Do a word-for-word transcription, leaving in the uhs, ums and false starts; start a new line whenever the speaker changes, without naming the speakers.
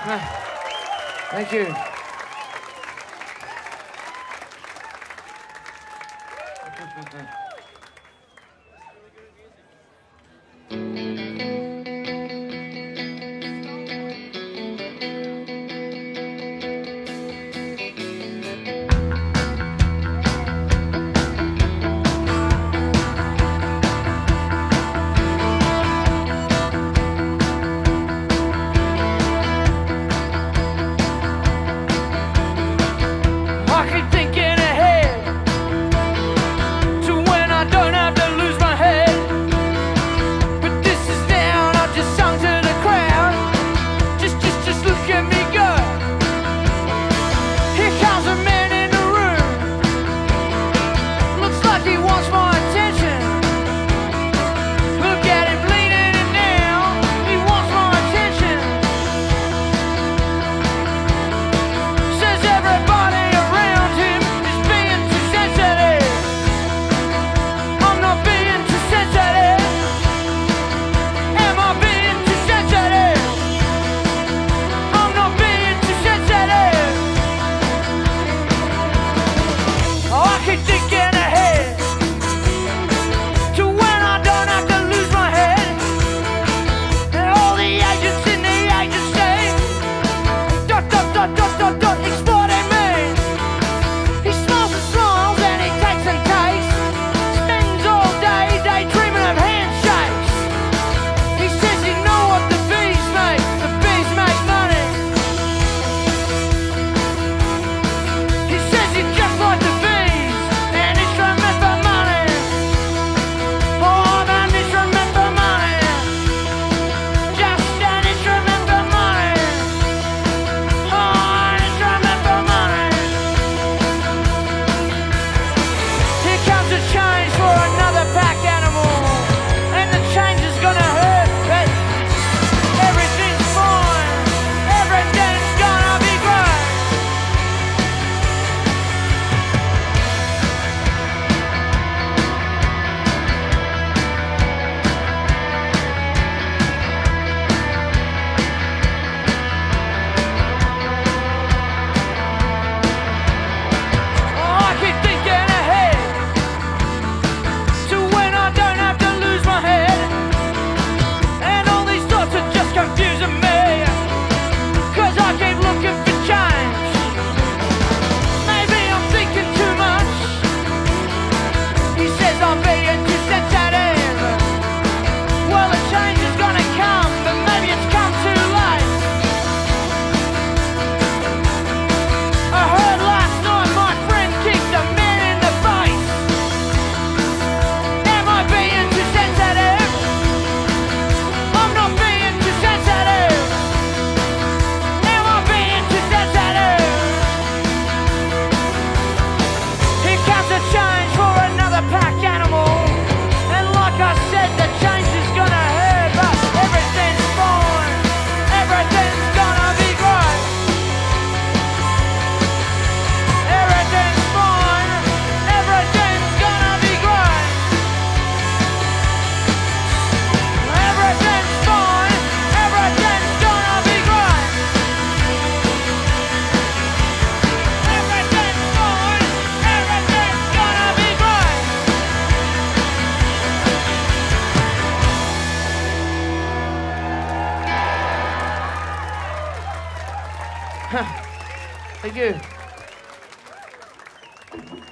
Thank you.
I keep thinking ahead to when I don't have to lose my head. But this is down, I've just sung to the crowd. Just, just, just look at me go. Here comes a man in the room. Looks like he wants my attention. Look at him leaning in now. He wants my attention. Says everybody
Thank you.